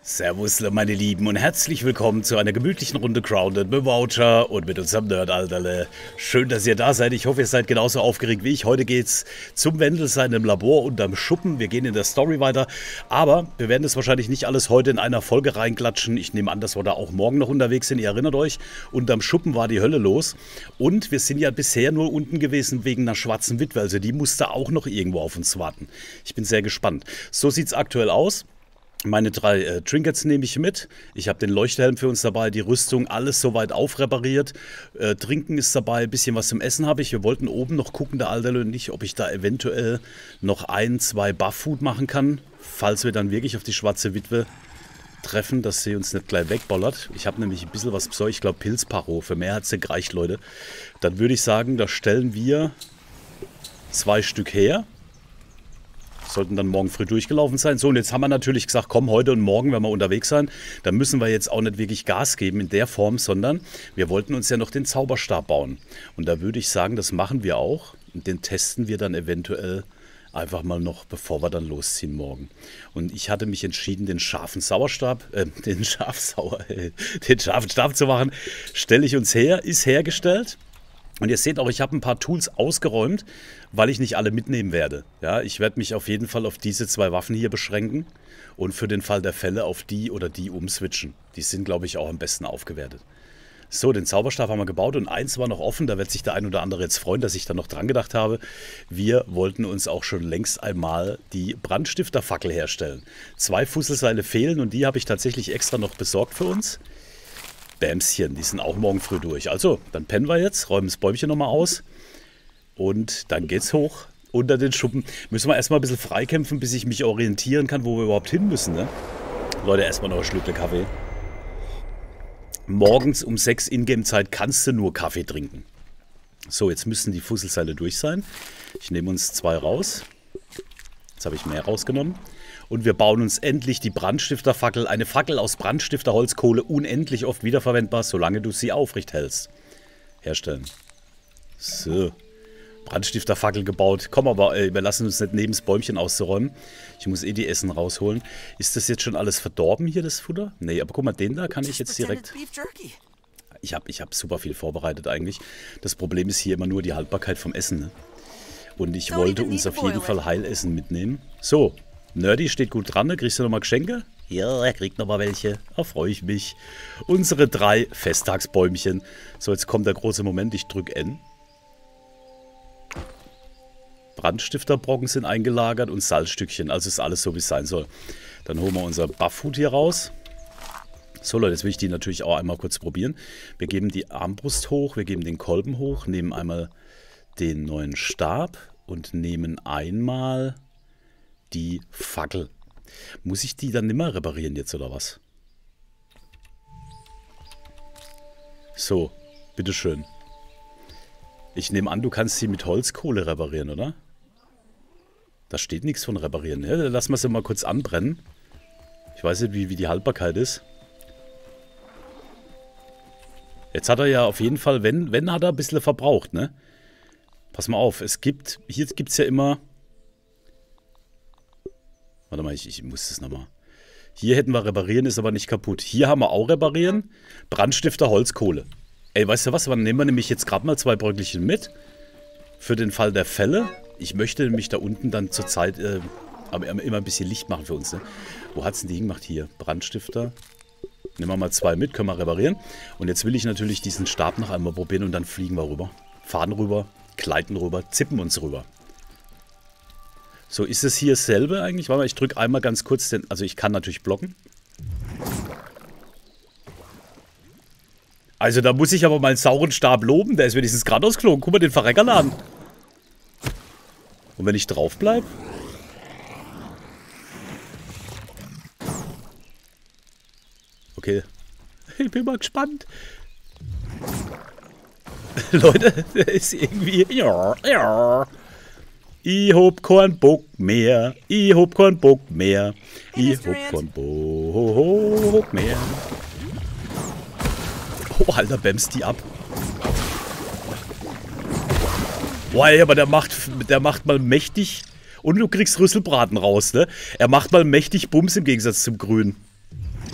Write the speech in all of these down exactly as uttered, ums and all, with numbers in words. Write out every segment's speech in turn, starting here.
Servus, meine Lieben, und herzlich willkommen zu einer gemütlichen Runde Grounded mit Voucher und mit unserem Nerd-Alterle. Schön, dass ihr da seid. Ich hoffe, ihr seid genauso aufgeregt wie ich. Heute geht's zum Wendel sein im Labor unterm Schuppen. Wir gehen in der Story weiter, aber wir werden das wahrscheinlich nicht alles heute in einer Folge reinklatschen. Ich nehme an, dass wir da auch morgen noch unterwegs sind. Ihr erinnert euch, unterm Schuppen war die Hölle los. Und wir sind ja bisher nur unten gewesen wegen einer schwarzen Witwe. Also die musste auch noch irgendwo auf uns warten. Ich bin sehr gespannt. So sieht's aktuell aus. Meine drei äh, Trinkets nehme ich mit. Ich habe den Leuchthelm für uns dabei, die Rüstung, alles soweit aufrepariert. Äh, Trinken ist dabei, ein bisschen was zum Essen habe ich. Wir wollten oben noch gucken, der Alterle und ich, ob ich da eventuell noch ein, zwei Buff-Food machen kann, falls wir dann wirklich auf die schwarze Witwe treffen, dass sie uns nicht gleich wegbollert. Ich habe nämlich ein bisschen was besorgt, ich glaube Pilzparo, für mehr hat es ja gereicht, Leute. Dann würde ich sagen, da stellen wir zwei Stück her. Sollten dann morgen früh durchgelaufen sein. So, und jetzt haben wir natürlich gesagt, komm, heute und morgen werden wir unterwegs sein. Da müssen wir jetzt auch nicht wirklich Gas geben in der Form, sondern wir wollten uns ja noch den Zauberstab bauen. Und da würde ich sagen, das machen wir auch. Und den testen wir dann eventuell einfach mal noch, bevor wir dann losziehen morgen. Und ich hatte mich entschieden, den scharfen Sauerstab, äh, den Schafsauer, äh, den scharfen Stab zu machen. Stelle ich uns her, ist hergestellt. Und ihr seht auch, ich habe ein paar Tools ausgeräumt, weil ich nicht alle mitnehmen werde. Ja, ich werde mich auf jeden Fall auf diese zwei Waffen hier beschränken und für den Fall der Fälle auf die oder die umswitchen. Die sind, glaube ich, auch am besten aufgewertet. So, den Zauberstab haben wir gebaut und eins war noch offen, da wird sich der ein oder andere jetzt freuen, dass ich da noch dran gedacht habe. Wir wollten uns auch schon längst einmal die Brandstifterfackel herstellen. Zwei Fusselseile fehlen und die habe ich tatsächlich extra noch besorgt für uns. Bämschen, die sind auch morgen früh durch. Also, dann pennen wir jetzt, räumen das Bäumchen nochmal aus und dann geht's hoch unter den Schuppen. Müssen wir erstmal ein bisschen freikämpfen, bis ich mich orientieren kann, wo wir überhaupt hin müssen. Ne? Leute, erstmal noch ein Schlückle Kaffee. Morgens um sechs Ingame-Zeit kannst du nur Kaffee trinken. So, jetzt müssen die Fusselseile durch sein. Ich nehme uns zwei raus. Jetzt habe ich mehr rausgenommen. Und wir bauen uns endlich die Brandstifterfackel. Eine Fackel aus Brandstifterholzkohle, unendlich oft wiederverwendbar, solange du sie aufrecht hältst. Herstellen. So. Brandstifterfackel gebaut. Komm aber, ey, wir lassen uns nicht neben das Bäumchen auszuräumen. Ich muss eh die Essen rausholen. Ist das jetzt schon alles verdorben hier, das Futter? Nee, aber guck mal, den da kann ich jetzt direkt... Ich habe ich hab super viel vorbereitet eigentlich. Das Problem ist hier immer nur die Haltbarkeit vom Essen. Ne? Und ich wollte uns auf jeden Fall Heilessen mitnehmen. So. Nerdy steht gut dran, kriegst du nochmal Geschenke? Ja, er kriegt nochmal welche. Da freue ich mich. Unsere drei Festtagsbäumchen. So, jetzt kommt der große Moment. Ich drücke N. Brandstifterbrocken sind eingelagert und Salzstückchen. Also ist alles so, wie es sein soll. Dann holen wir unser Buff-Food hier raus. So, Leute, jetzt will ich die natürlich auch einmal kurz probieren. Wir geben die Armbrust hoch, wir geben den Kolben hoch, nehmen einmal den neuen Stab und nehmen einmal... die Fackel. Muss ich die dann nimmer reparieren jetzt, oder was? So, bitteschön. Ich nehme an, du kannst sie mit Holzkohle reparieren, oder? Da steht nichts von reparieren. Ja, dann lassen wir sie mal kurz anbrennen. Ich weiß nicht, wie, wie die Haltbarkeit ist. Jetzt hat er ja auf jeden Fall, wenn, wenn hat er ein bisschen verbraucht, ne? Pass mal auf, es gibt, hier gibt es ja immer... Warte mal, ich, ich muss das nochmal. Hier hätten wir reparieren, ist aber nicht kaputt. Hier haben wir auch reparieren. Brandstifter, Holzkohle. Ey, weißt du was? Dann nehmen wir nämlich jetzt gerade mal zwei Bröckelchen mit. Für den Fall der Fälle. Ich möchte nämlich da unten dann zur Zeit äh, aber immer ein bisschen Licht machen für uns. Ne? Wo hat es denn die hingemacht? Hier. Brandstifter. Nehmen wir mal zwei mit, können wir reparieren. Und jetzt will ich natürlich diesen Stab noch einmal probieren und dann fliegen wir rüber. Fahren rüber, gleiten rüber, zippen uns rüber. So, ist es hier dasselbe eigentlich? Warte mal, ich drücke einmal ganz kurz den... Also ich kann natürlich blocken. Also da muss ich aber meinen sauren Stab loben. Der ist wenigstens gerade ausgeflogen. Guck mal, den Verreckerladen. Und wenn ich drauf bleibe? Okay. Ich bin mal gespannt. Leute, der ist irgendwie... Ja, ja. Ich hab keinen Bock mehr, ich hab keinen Bock mehr, ich hab keinen Bock mehr. Oh, Alter, bämst die ab. Boah, ey, aber der macht, der macht mal mächtig. Und du kriegst Rüsselbraten raus, ne? Er macht mal mächtig Bums im Gegensatz zum Grün.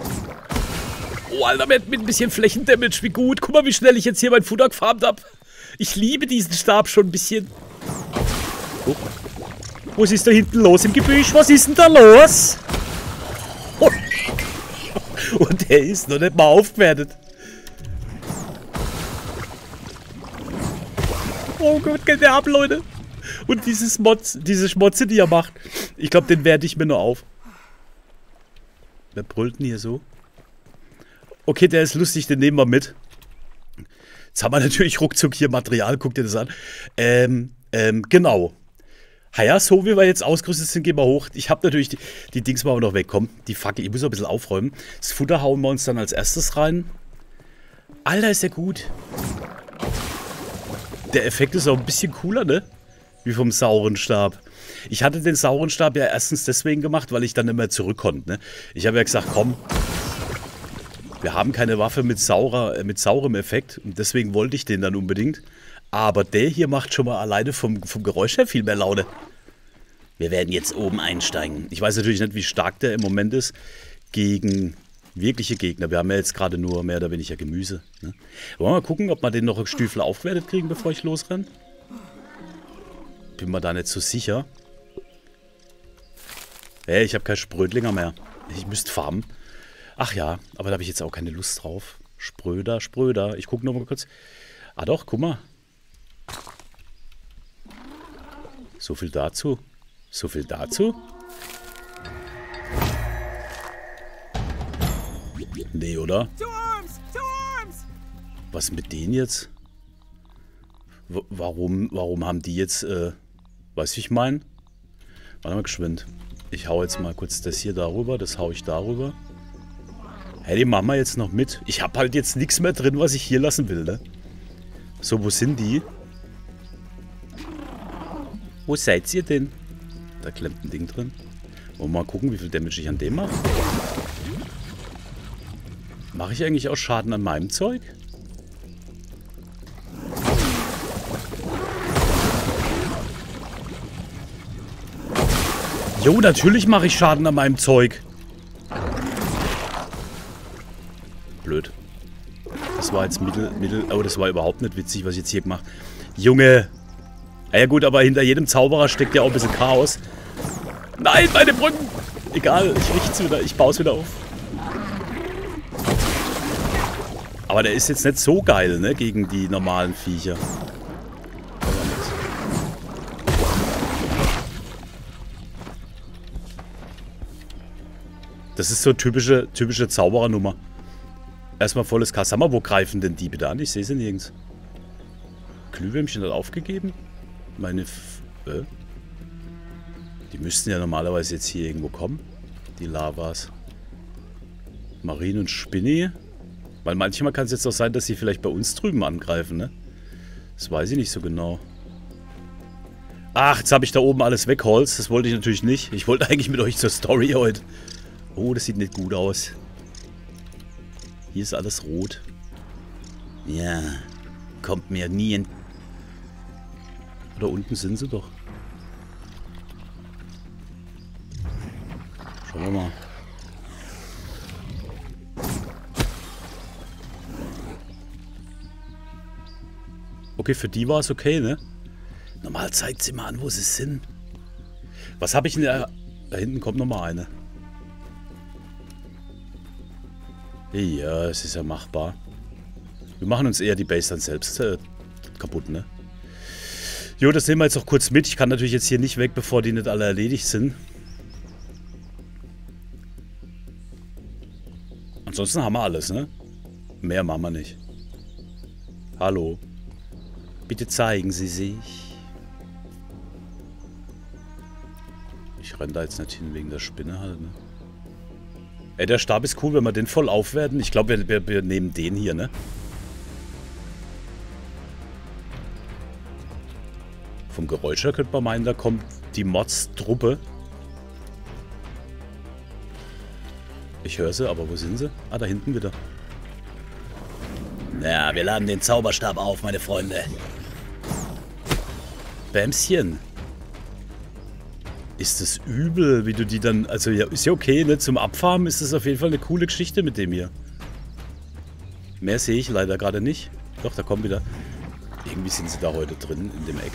Oh, Alter, mit, mit ein bisschen Flächendamage, wie gut. Guck mal, wie schnell ich jetzt hier mein Futter gefarmt habe. Ich liebe diesen Stab schon ein bisschen. Oh. Was ist da hinten los im Gebüsch? Was ist denn da los? Oh. Und der ist noch nicht mal aufgewertet. Oh Gott, geht der ab, Leute. Und dieses Mods, diese Schmotze, die er macht. Ich glaube, den werte ich mir nur auf. Wer brüllt denn hier so? Okay, der ist lustig, den nehmen wir mit. Jetzt haben wir natürlich ruckzuck hier Material, guck dir das an. Ähm, ähm, genau. Ja, so wie wir jetzt ausgerüstet sind, gehen wir hoch. Ich habe natürlich die, die Dings mal noch wegkommen. Die Fackel, ich muss noch ein bisschen aufräumen. Das Futter hauen wir uns dann als erstes rein. Alter, ist der gut. Der Effekt ist auch ein bisschen cooler, ne? Wie vom sauren Stab. Ich hatte den sauren Stab ja erstens deswegen gemacht, weil ich dann immer zurück konnte, ne? Ich habe ja gesagt, komm, wir haben keine Waffe mit, saurer, äh, mit saurem Effekt. Und deswegen wollte ich den dann unbedingt. Aber der hier macht schon mal alleine vom, vom Geräusch her viel mehr Laune. Wir werden jetzt oben einsteigen. Ich weiß natürlich nicht, wie stark der im Moment ist gegen wirkliche Gegner. Wir haben ja jetzt gerade nur mehr oder weniger Gemüse. Ne? Wollen wir mal gucken, ob wir den noch ein Stüfel aufgewertet kriegen, bevor ich losrenne? Bin mir da nicht so sicher. Hey, ich habe keinen Sprödlinger mehr. Ich müsste farmen. Ach ja, aber da habe ich jetzt auch keine Lust drauf. Spröder, Spröder. Ich gucke noch mal kurz. Ah doch, guck mal. So viel dazu. So viel dazu. Nee, oder? Was mit denen jetzt? W warum, warum haben die jetzt, äh, weiß ich mein? Warte mal geschwind. Ich hau jetzt mal kurz das hier darüber, das hau ich darüber. Hey, die machen wir jetzt noch mit. Ich habe halt jetzt nichts mehr drin, was ich hier lassen will, ne? So, wo sind die? Wo seid ihr denn? Da klemmt ein Ding drin. Wollen wir mal gucken, wie viel Damage ich an dem mache. Mache ich eigentlich auch Schaden an meinem Zeug? Jo, natürlich mache ich Schaden an meinem Zeug. Blöd. Das war jetzt mittel, mittel... Oh, das war überhaupt nicht witzig, was ich jetzt hier gemacht habe. Junge! Ja gut, aber hinter jedem Zauberer steckt ja auch ein bisschen Chaos. Nein, meine Brücken! Egal, ich richte es wieder, ich baue es wieder auf. Aber der ist jetzt nicht so geil, ne, gegen die normalen Viecher. Das ist so typische, typische Zauberernummer. Erstmal volles Kass. Sag mal, wo greifen denn die bitte an? Ich sehe sie nirgends. Glühwürmchen hat aufgegeben? Meine... F äh? Die müssten ja normalerweise jetzt hier irgendwo kommen. Die Lavas. Marine und Spinni. Weil manchmal kann es jetzt auch sein, dass sie vielleicht bei uns drüben angreifen, ne? Das weiß ich nicht so genau. Ach, jetzt habe ich da oben alles wegholzt. Das wollte ich natürlich nicht. Ich wollte eigentlich mit euch zur Story heute. Oh, das sieht nicht gut aus. Hier ist alles rot. Ja, kommt mir nie in... Oder unten sind sie doch. Schauen wir mal. Okay, für die war es okay, ne? Normal zeigt sie mal an, wo sie sind. Was habe ich denn da? Da hinten kommt noch mal eine. Ja, es ist ja machbar. Wir machen uns eher die Base dann selbst äh, kaputt, ne? Jo, das nehmen wir jetzt noch kurz mit. Ich kann natürlich jetzt hier nicht weg, bevor die nicht alle erledigt sind. Ansonsten haben wir alles, ne? Mehr machen wir nicht. Hallo. Bitte zeigen Sie sich. Ich renne da jetzt nicht hin wegen der Spinne halt, ne? Ey, der Stab ist cool, wenn wir den voll aufwerten. Ich glaube, wir, wir, wir nehmen den hier, ne? Vom Geräusch her könnte man meinen, da kommt die Mods-Truppe. Ich höre sie, aber wo sind sie? Ah, da hinten wieder. Ja, wir laden den Zauberstab auf, meine Freunde. Bämschen. Ist das übel, wie du die dann... Also ja, ist ja okay, ne? Zum Abfarmen ist das auf jeden Fall eine coole Geschichte mit dem hier. Mehr sehe ich leider gerade nicht. Doch, da kommen wieder... Irgendwie sind sie da heute drin, in dem Eck.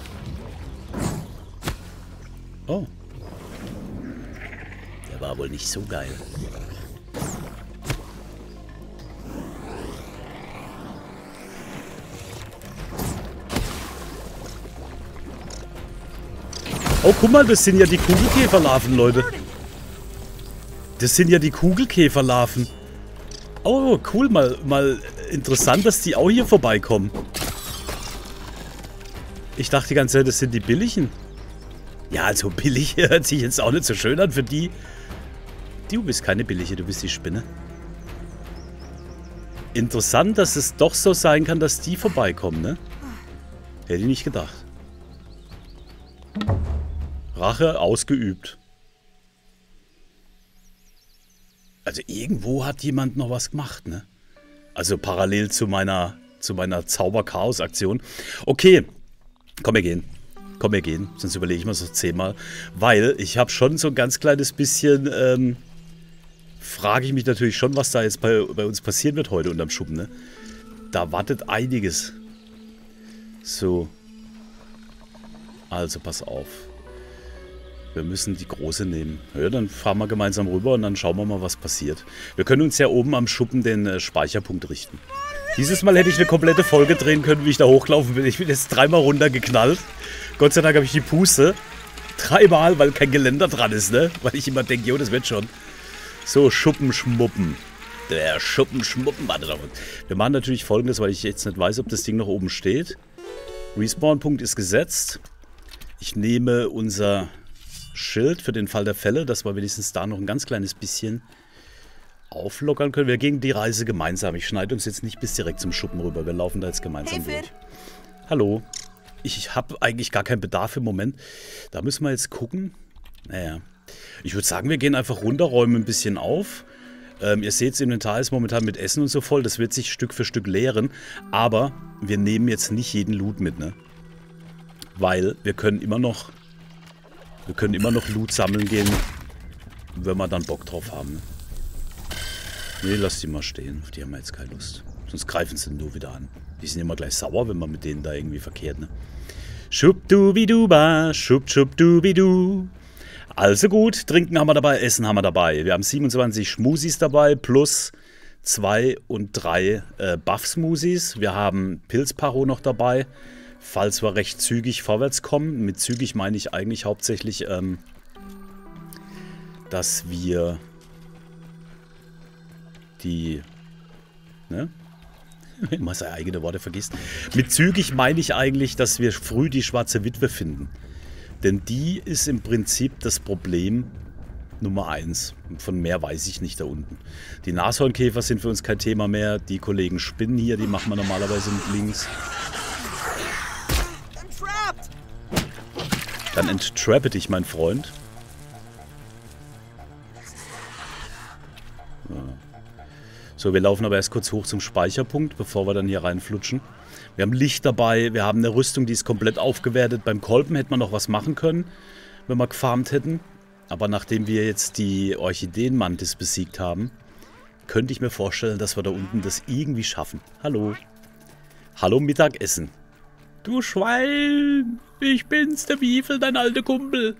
Oh. Der war wohl nicht so geil. Oh, guck mal, das sind ja die Kugelkäferlarven, Leute. Das sind ja die Kugelkäferlarven. Oh, cool, mal, mal interessant, dass die auch hier vorbeikommen. Ich dachte die ganze Zeit, das sind die billigen. Ja, also billig hört sich jetzt auch nicht so schön an für die. Du bist keine billige, du bist die Spinne. Interessant, dass es doch so sein kann, dass die vorbeikommen, ne? Hätte ich nicht gedacht. Rache ausgeübt. Also irgendwo hat jemand noch was gemacht, ne? Also parallel zu meiner, zu meiner Zauber-Chaos-Aktion. Okay. Komm, wir gehen. Komm, wir gehen. Sonst überlege ich mir so zehnmal. Weil ich habe schon so ein ganz kleines bisschen, ähm, frage ich mich natürlich schon, was da jetzt bei, bei uns passieren wird heute unterm Schuppen, ne? Da wartet einiges. So. Also, pass auf. Wir müssen die große nehmen. Ja, dann fahren wir gemeinsam rüber und dann schauen wir mal, was passiert. Wir können uns ja oben am Schuppen den äh, Speicherpunkt richten. Dieses Mal hätte ich eine komplette Folge drehen können, wie ich da hochlaufen will. Ich bin jetzt dreimal runtergeknallt. Gott sei Dank habe ich die Puste. Dreimal, weil kein Geländer dran ist, ne? Weil ich immer denke, jo, das wird schon. So, Schuppenschmuppen. Der Schuppenschmuppen. Warte doch. Wir machen natürlich Folgendes, weil ich jetzt nicht weiß, ob das Ding noch oben steht. Respawn-Punkt ist gesetzt. Ich nehme unser Schild für den Fall der Fälle, dass wir wenigstens da noch ein ganz kleines bisschen auflockern können. Wir gehen die Reise gemeinsam. Ich schneide uns jetzt nicht bis direkt zum Schuppen rüber. Wir laufen da jetzt gemeinsam hey, durch. Hallo. Ich habe eigentlich gar keinen Bedarf im Moment. Da müssen wir jetzt gucken. Naja. Ich würde sagen, wir gehen einfach runter, räumen ein bisschen auf. Ähm, ihr seht, das Inventar ist momentan mit Essen und so voll. Das wird sich Stück für Stück leeren. Aber wir nehmen jetzt nicht jeden Loot mit, ne? Weil wir können immer noch... Wir können immer noch Loot sammeln gehen, wenn wir dann Bock drauf haben. Ne? Nee, lass die mal stehen. Auf die haben wir jetzt keine Lust. Sonst greifen sie nur wieder an. Die sind immer gleich sauer, wenn man mit denen da irgendwie verkehrt, ne? Schubdubiduba, schub schubdubidu. Also gut, trinken haben wir dabei, Essen haben wir dabei. Wir haben siebenundzwanzig Schmusis dabei, plus zwei und drei äh, Buff-Smoothies. Wir haben Pilzparo noch dabei, falls wir recht zügig vorwärts kommen. Mit zügig meine ich eigentlich hauptsächlich, ähm, dass wir die, ne? Wenn man seine eigenen Worte vergisst. Mit zügig meine ich eigentlich, dass wir früh die schwarze Witwe finden. Denn die ist im Prinzip das Problem Nummer eins. Von mehr weiß ich nicht da unten. Die Nashornkäfer sind für uns kein Thema mehr. Die Kollegen Spinnen hier, die machen wir normalerweise mit links. Dann enttrappe dich, mein Freund. Ja. So, wir laufen aber erst kurz hoch zum Speicherpunkt, bevor wir dann hier reinflutschen. Wir haben Licht dabei, wir haben eine Rüstung, die ist komplett aufgewertet. Beim Kolben hätte man noch was machen können, wenn wir gefarmt hätten. Aber nachdem wir jetzt die Orchideenmantis besiegt haben, könnte ich mir vorstellen, dass wir da unten das irgendwie schaffen. Hallo. Hallo Mittagessen. Du Schwein, ich bin's, der Wiefel, dein alter Kumpel.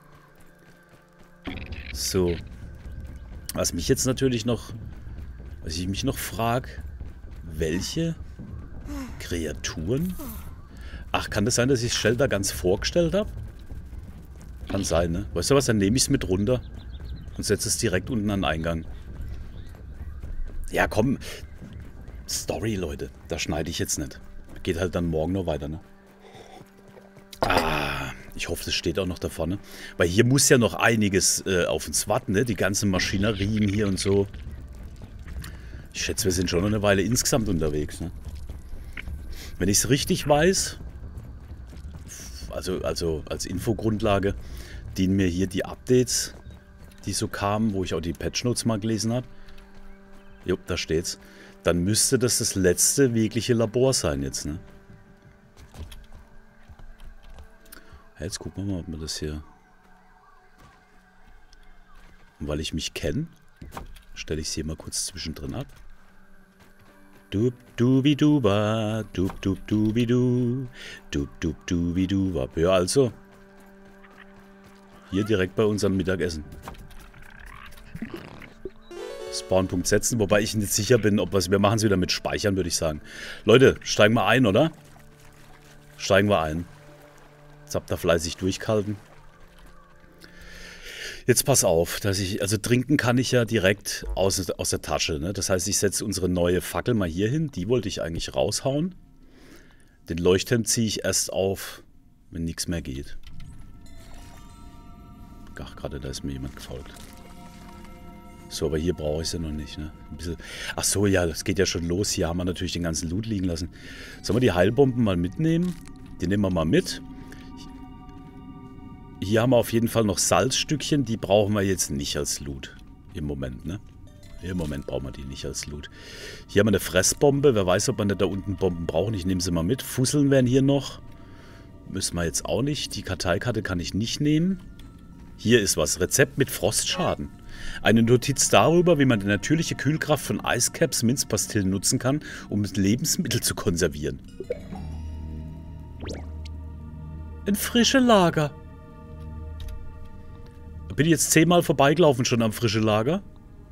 So. Was mich jetzt natürlich noch... Was ich mich noch frage, welche Kreaturen? Ach, kann das sein, dass ich das Shelter ganz vorgestellt habe? Kann sein, ne? Weißt du was, dann nehme ich es mit runter und setze es direkt unten an den Eingang. Ja, komm. Story, Leute. Da schneide ich jetzt nicht. Geht halt dann morgen noch weiter, ne? Ah, ich hoffe, das steht auch noch da vorne. Weil hier muss ja noch einiges äh, auf uns warten, ne? Die ganzen Maschinerien hier und so. Ich schätze, wir sind schon eine Weile insgesamt unterwegs, ne? Wenn ich es richtig weiß, also, also als Infogrundlage, dienen mir hier die Updates, die so kamen, wo ich auch die Patchnotes mal gelesen habe. Jupp, da steht's. Dann müsste das das letzte wirkliche Labor sein jetzt, ne? Ja, jetzt gucken wir mal, ob wir das hier... Und weil ich mich kenne, stelle ich es hier mal kurz zwischendrin ab. Dub dubi duba, dub dub dubi du, dub dub dubi du. Ja, also. Hier direkt bei unserem Mittagessen. Spawnpunkt setzen, wobei ich nicht sicher bin, ob was wir machen es wieder mit Speichern, würde ich sagen. Leute, steigen wir ein, oder? Steigen wir ein. Jetzt habt ihr fleißig durchgehalten. Jetzt pass auf, dass ich, also trinken kann ich ja direkt aus, aus der Tasche, ne? Das heißt, ich setze unsere neue Fackel mal hier hin. Die wollte ich eigentlich raushauen. Den Leuchtturm ziehe ich erst auf, wenn nichts mehr geht. Ach, gerade da ist mir jemand gefolgt. So, aber hier brauche ich sie noch nicht, ne? Ein bisschen. Ach so, ja, das geht ja schon los. Hier haben wir natürlich den ganzen Loot liegen lassen. Sollen wir die Heilbomben mal mitnehmen? Die nehmen wir mal mit. Hier haben wir auf jeden Fall noch Salzstückchen. Die brauchen wir jetzt nicht als Loot. Im Moment, ne? Im Moment brauchen wir die nicht als Loot. Hier haben wir eine Fressbombe. Wer weiß, ob wir nicht da unten Bomben brauchen. Ich nehme sie mal mit. Fusseln wären hier noch. Müssen wir jetzt auch nicht. Die Karteikarte kann ich nicht nehmen. Hier ist was. Rezept mit Frostschaden. Eine Notiz darüber, wie man die natürliche Kühlkraft von Icecaps Minzpastillen nutzen kann, um Lebensmittel zu konservieren. Ein frisches Lager. Bin ich jetzt zehnmal vorbeigelaufen schon am frischen Lager?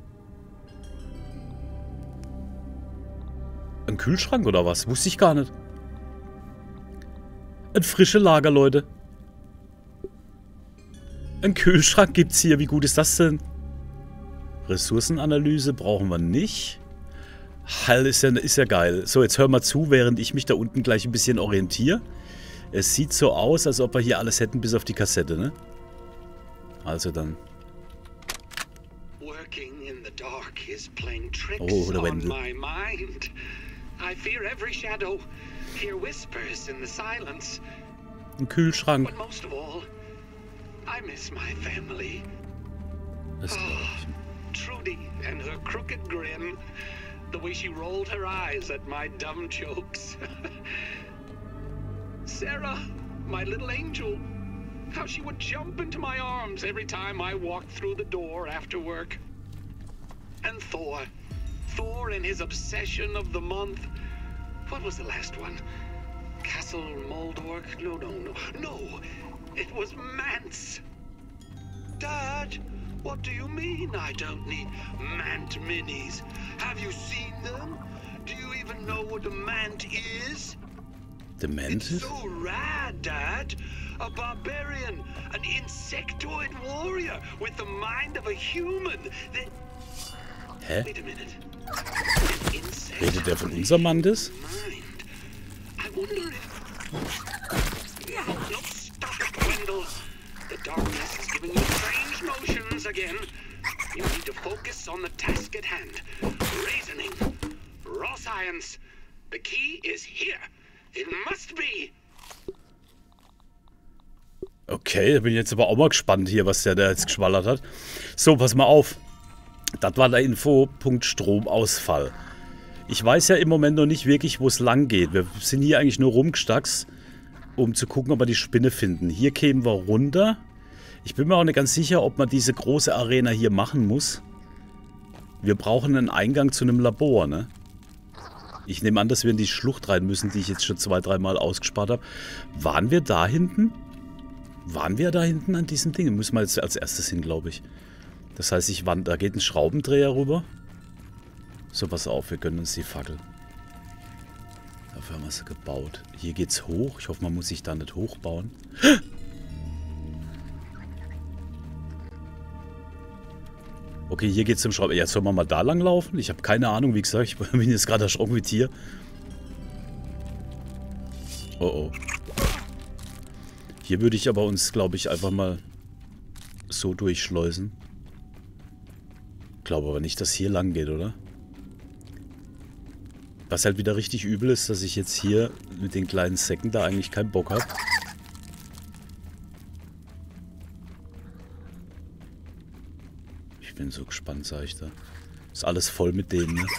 Ein Kühlschrank oder was? Wusste ich gar nicht. Ein frisches Lager, Leute. Ein Kühlschrank gibt's hier. Wie gut ist das denn? Ressourcenanalyse brauchen wir nicht. Hell ist ja, ist ja geil. So, jetzt hör mal zu, während ich mich da unten gleich ein bisschen orientiere. Es sieht so aus, als ob wir hier alles hätten, bis auf die Kassette, ne? Also dann. Oh, der Wendel. Ein Kühlschrank. Das glaube ich. Trudy and her crooked grin, the way she rolled her eyes at my dumb jokes. Sarah, my little angel, how she would jump into my arms every time I walked through the door after work. And Thor, Thor and his obsession of the month. What was the last one? Castle Moldork? No, no, no. No, it was Mance. Dad, what do you mean I don't need Mant minis? Have you seen them? Do you even know what a Mant is? The Mant? It's so rad, Dad. A barbarian, an insectoid warrior with the mind of a human. That... Hä? Wait a minute. Redet der von unserem Mantis? I wonder if... No, stop it, Wendell. The darkness is giving you strange motions again. You need to focus on the task at hand. Reasoning. Raw science. The key is here. It must be. Okay, da bin ich jetzt aber auch mal gespannt hier, was der da jetzt geschwallert hat. So, pass mal auf. Das war der Infopunkt Stromausfall. Ich weiß ja im Moment noch nicht wirklich, wo es lang geht. Wir sind hier eigentlich nur rumgestackst, um zu gucken, ob wir die Spinne finden. Hier kämen wir runter. Ich bin mir auch nicht ganz sicher, ob man diese große Arena hier machen muss. Wir brauchen einen Eingang zu einem Labor, ne? Ich nehme an, dass wir in die Schlucht rein müssen, die ich jetzt schon zwei, dreimal ausgespart habe. Waren wir da hinten? Waren wir da hinten an diesem Ding? Müssen wir jetzt als erstes hin, glaube ich. Das heißt, ich wand, da geht ein Schraubendreher rüber. So, pass auf, wir gönnen uns die Fackel. Dafür haben wir sie gebaut. Hier geht's hoch. Ich hoffe, man muss sich da nicht hochbauen. Okay, hier geht's zum Schrauben. Jetzt sollen wir mal da lang laufen? Ich habe keine Ahnung, wie gesagt. Ich bin jetzt gerade erschrocken wie Tier. Oh oh. Hier würde ich aber uns, glaube ich, einfach mal so durchschleusen. Glaube aber nicht, dass hier lang geht, oder? Was halt wieder richtig übel ist, dass ich jetzt hier mit den kleinen Säcken da eigentlich keinen Bock habe. Ich bin so gespannt, sag ich da. Ist alles voll mit denen, ne?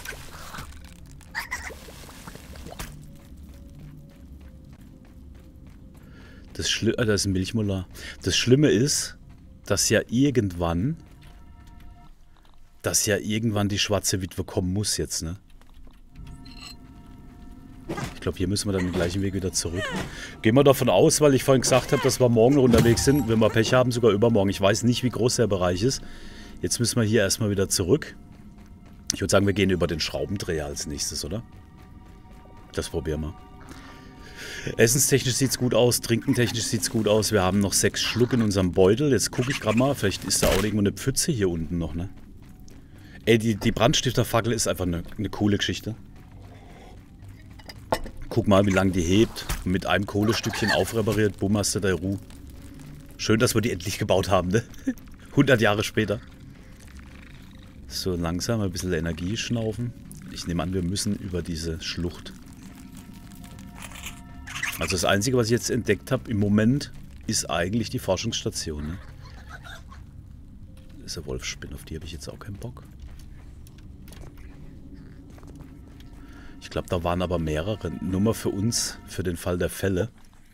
Das Schlimme, ah, da ist ein Milchmolar. Das Schlimme ist, dass ja irgendwann, dass ja irgendwann die schwarze Witwe kommen muss jetzt, ne? Ich glaube, hier müssen wir dann den gleichen Weg wieder zurück. Gehen wir davon aus, weil ich vorhin gesagt habe, dass wir morgen noch unterwegs sind. Wenn wir Pech haben, sogar übermorgen. Ich weiß nicht, wie groß der Bereich ist. Jetzt müssen wir hier erstmal wieder zurück. Ich würde sagen, wir gehen über den Schraubendreher als nächstes, oder? Das probieren wir. Essenstechnisch sieht es gut aus, trinkentechnisch sieht es gut aus. Wir haben noch sechs Schluck in unserem Beutel. Jetzt gucke ich gerade mal, vielleicht ist da auch irgendwo eine Pfütze hier unten noch, ne? Ey, die, die Brandstifterfackel ist einfach eine, eine coole Geschichte. Guck mal, wie lange die hebt. Mit einem Kohlestückchen aufrepariert. Bumm, hast du da Ruhe. Schön, dass wir die endlich gebaut haben, ne? hundert Jahre später. So, langsam ein bisschen Energie schnaufen. Ich nehme an, wir müssen über diese Schlucht. Also das Einzige, was ich jetzt entdeckt habe im Moment, ist eigentlich die Forschungsstation, ne? Das ist eine Wolfsspinne, auf die habe ich jetzt auch keinen Bock. Ich glaube, da waren aber mehrere. Nur mal für uns, für den Fall der Fälle.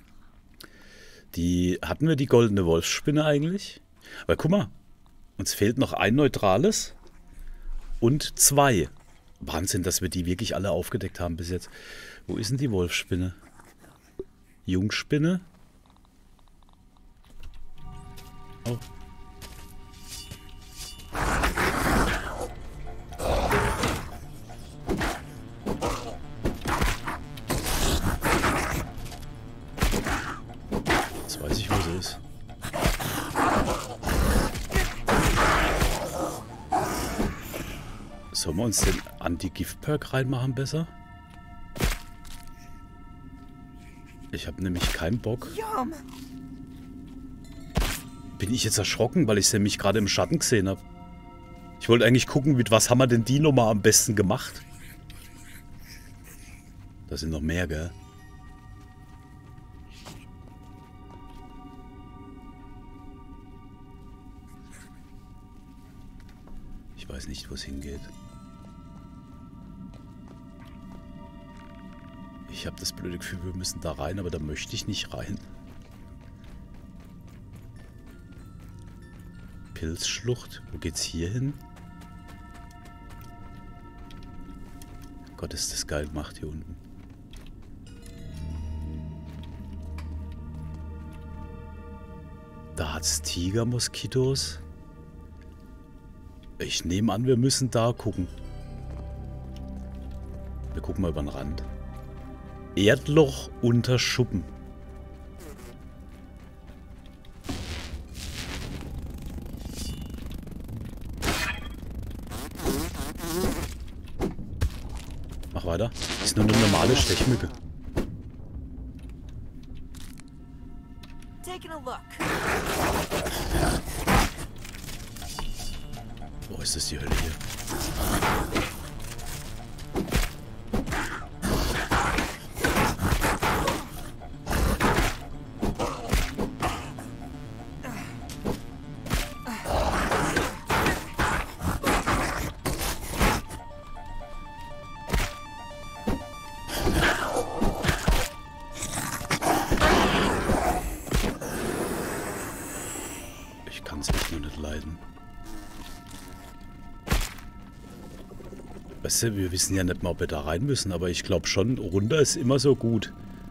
Die, hatten wir die goldene Wolfsspinne eigentlich? Aber guck mal, uns fehlt noch ein neutrales und zwei. Wahnsinn, dass wir die wirklich alle aufgedeckt haben bis jetzt. Wo ist denn die Wolfsspinne? Jungspinne? Oh. Jetzt weiß ich, wo sie ist. Sollen wir uns den Anti-Gift-Perk reinmachen besser? Ich habe nämlich keinen Bock. Bin ich jetzt erschrocken, weil ich sie nämlich gerade im Schatten gesehen habe. Ich wollte eigentlich gucken, mit was haben wir denn die Nummer am besten gemacht? Da sind noch mehr, gell? Ich weiß nicht, wo es hingeht. Ich habe das blöde Gefühl, wir müssen da rein, aber da möchte ich nicht rein. Pilzschlucht. Wo geht's hier hin? Gott, ist das geil gemacht hier unten. Da hat's Tigermoskitos. Ich nehme an, wir müssen da gucken. Wir gucken mal über den Rand. Erdloch unter Schuppen. Mach weiter. Ist nur eine normale Stechmücke. Wo ist das die Hölle hier? Ich kann es echt nur nicht leiden. Weißt du, wir wissen ja nicht mal, ob wir da rein müssen, aber ich glaube schon, runter ist immer so gut.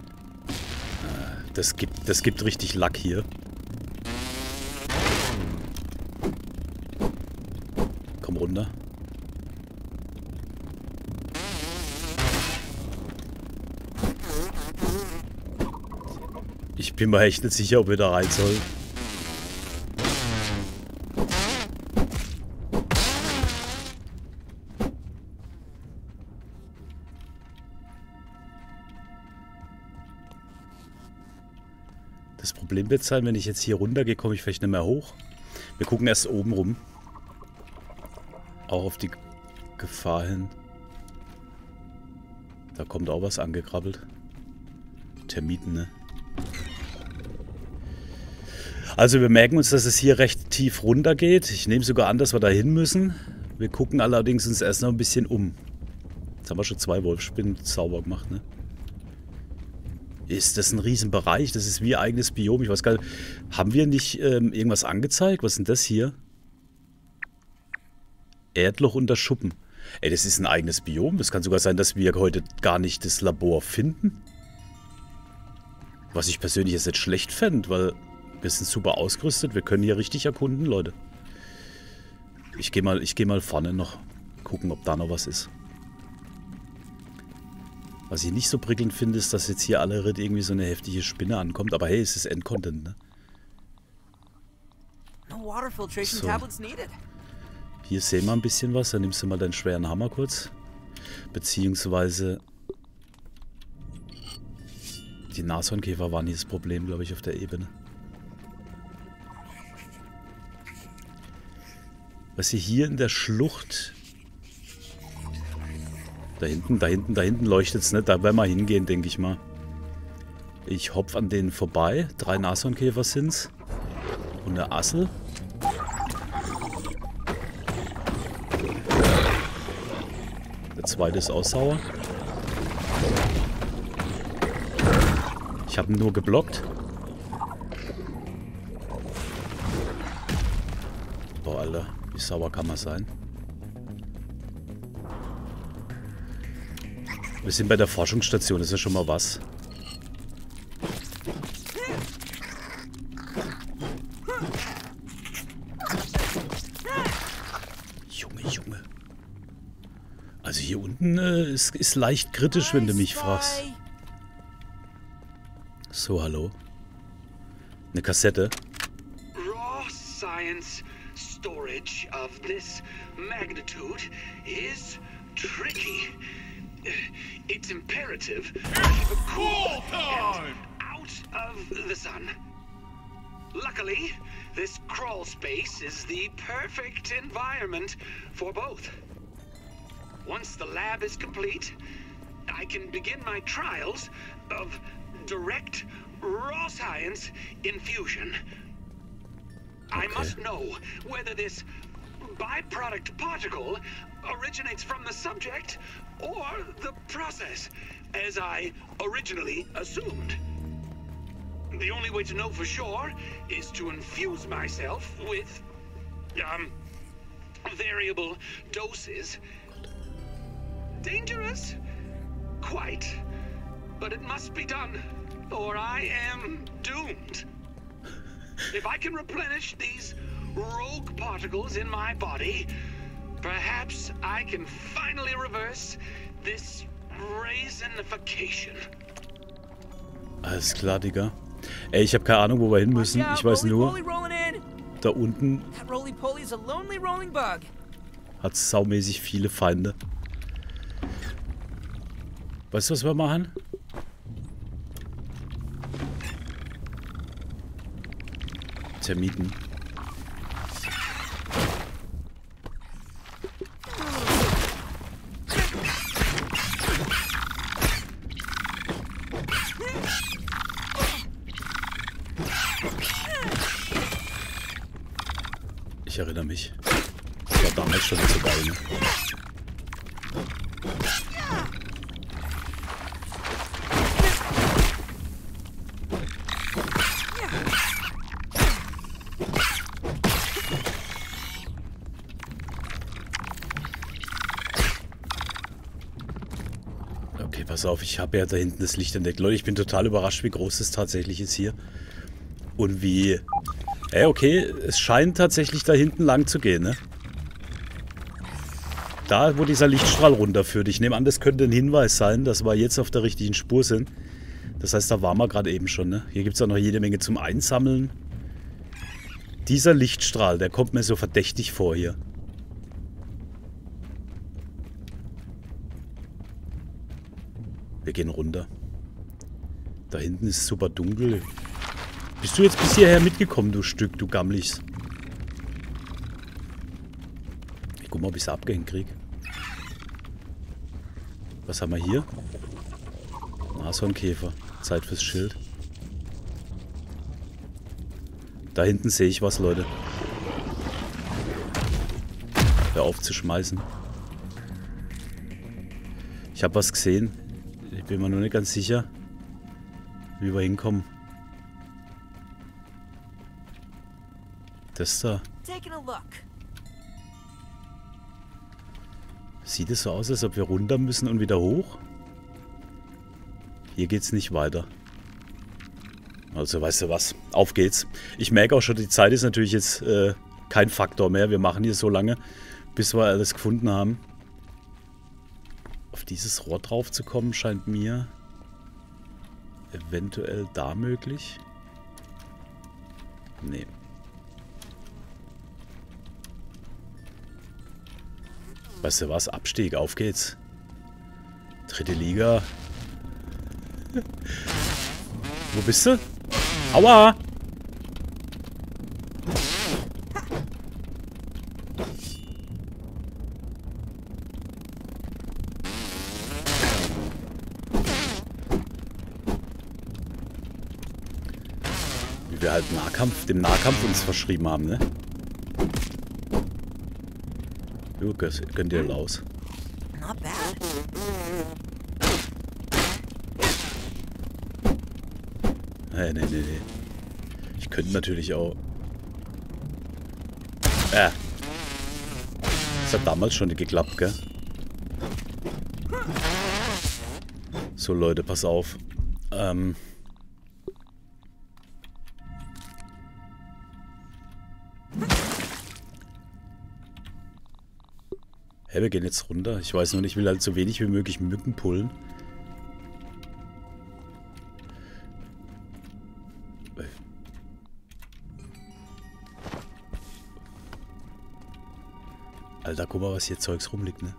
Das gibt, das gibt richtig Lack hier. Komm runter. Ich bin mir echt nicht sicher, ob wir da rein sollen. Das Problem wird sein, wenn ich jetzt hier runter gehe, komme ich vielleicht nicht mehr hoch. Wir gucken erst oben rum. Auch auf die Gefahr hin. Da kommt auch was angekrabbelt. Termiten, ne? Also wir merken uns, dass es hier recht tief runter geht. Ich nehme sogar an, dass wir da hin müssen. Wir gucken allerdings uns erst noch ein bisschen um. Jetzt haben wir schon zwei Wolfsspinnen sauber gemacht, ne? Ist das ein Riesenbereich? Das ist wie ein eigenes Biom. Ich weiß gar nicht. Haben wir nicht ähm, irgendwas angezeigt? Was ist denn das hier? Erdloch unter Schuppen. Ey, das ist ein eigenes Biom. Es kann sogar sein, dass wir heute gar nicht das Labor finden. Was ich persönlich jetzt nicht schlecht fände, weil wir sind super ausgerüstet. Wir können hier richtig erkunden, Leute. Ich gehe mal, ich gehe mal vorne noch gucken, ob da noch was ist. Was ich nicht so prickelnd finde, ist, dass jetzt hier alle irgendwie so eine heftige Spinne ankommt. Aber hey, es ist Endcontent, ne? So. Hier sehen wir ein bisschen was. Dann nimmst du mal deinen schweren Hammer kurz. Beziehungsweise die Nashornkäfer waren hier das Problem, glaube ich, auf der Ebene. Was hier hier in der Schlucht... Da hinten, da hinten, da hinten leuchtet es nicht. Da werden wir hingehen, denke ich mal. Ich hopf an denen vorbei. Drei Nashornkäfer sind's. Und eine Assel. Der zweite ist auch sauer. Ich habe ihn nur geblockt. Boah, Alter. Wie sauer kann man sein? Wir sind bei der Forschungsstation. Das ist ja schon mal was. Junge, Junge. Also hier unten äh, ist, ist leicht kritisch, wenn du mich fragst. So, hallo. Eine Kassette. Raw science storage of this magnitude is tricky. It's imperative to keep it cool and out of the sun. Luckily, this crawl space is the perfect environment for both. Once the lab is complete, I can begin my trials of direct raw science infusion. I Okay. must know whether this byproduct particle originates from the subject or the process, as I originally assumed. The only way to know for sure is to infuse myself with, um, variable doses. Dangerous? Quite. But it must be done, or I am doomed. If I can replenish these rogue particles in my body, perhaps I can finally reverse this raisinification. Alles klar, Digga. Ey, ich habe keine Ahnung, wo wir hin müssen. Ich weiß nur, da unten hat es saumäßig viele Feinde. Weißt du, was wir machen? Termiten. Ich erinnere mich. Das war damals schon nicht so geil, ne? Okay, pass auf, ich habe ja da hinten das Licht entdeckt. Leute, ich bin total überrascht, wie groß es tatsächlich ist hier. Und wie... Ey, okay, es scheint tatsächlich da hinten lang zu gehen, ne? Da, wo dieser Lichtstrahl runterführt. Ich nehme an, das könnte ein Hinweis sein, dass wir jetzt auf der richtigen Spur sind. Das heißt, da waren wir gerade eben schon, ne? Hier gibt es auch noch jede Menge zum Einsammeln. Dieser Lichtstrahl, der kommt mir so verdächtig vor hier. Wir gehen runter. Da hinten ist es super dunkel. Bist du jetzt bis hierher mitgekommen, du Stück, du Gammlichs? Ich guck mal, ob ich es abgehängt krieg. Was haben wir hier? Nashornkäfer. Zeit fürs Schild. Da hinten sehe ich was, Leute. Hör auf zu schmeißen. Ich habe was gesehen. Ich bin mir nur nicht ganz sicher, wie wir hinkommen. Das da. Sieht es so aus, als ob wir runter müssen und wieder hoch? Hier geht's nicht weiter. Also, weißt du was? Auf geht's. Ich merke auch schon, die Zeit ist natürlich jetzt äh, kein Faktor mehr. Wir machen hier so lange, bis wir alles gefunden haben. Auf dieses Rohr drauf zu kommen, scheint mir eventuell da möglich. Nee. Weißt du was? Abstieg, auf geht's. Dritte Liga. Wo bist du? Aua! Wie wir halt Nahkampf, dem Nahkampf uns verschrieben haben, ne? Jo, gönnt ihr Laus. Not bad. Nee, nee, nee, nee. Ich könnte natürlich auch... Äh. Das hat damals schon nicht geklappt, gell? So, Leute, pass auf. Ähm... Hey, wir gehen jetzt runter. Ich weiß nur nicht, ich will halt so wenig wie möglich Mücken pullen. Alter, guck mal, was hier Zeugs rumliegt, ne?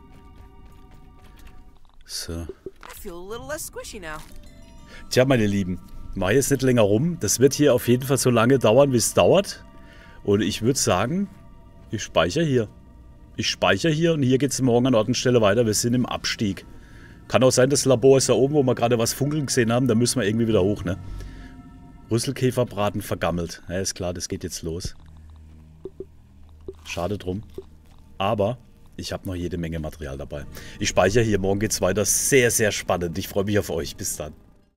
So. I feel a little less squishy now. Tja, meine Lieben, mach jetzt nicht länger rum. Das wird hier auf jeden Fall so lange dauern, wie es dauert. Und ich würde sagen, ich speichere hier. Ich speichere hier und hier geht es morgen an Ort und Stelle weiter. Wir sind im Abstieg. Kann auch sein, das Labor ist da oben, wo wir gerade was funkeln gesehen haben. Da müssen wir irgendwie wieder hoch, ne? Rüsselkäferbraten vergammelt. Ja, ist klar, das geht jetzt los. Schade drum. Aber ich habe noch jede Menge Material dabei. Ich speichere hier. Morgen geht's weiter. Sehr, sehr spannend. Ich freue mich auf euch. Bis dann.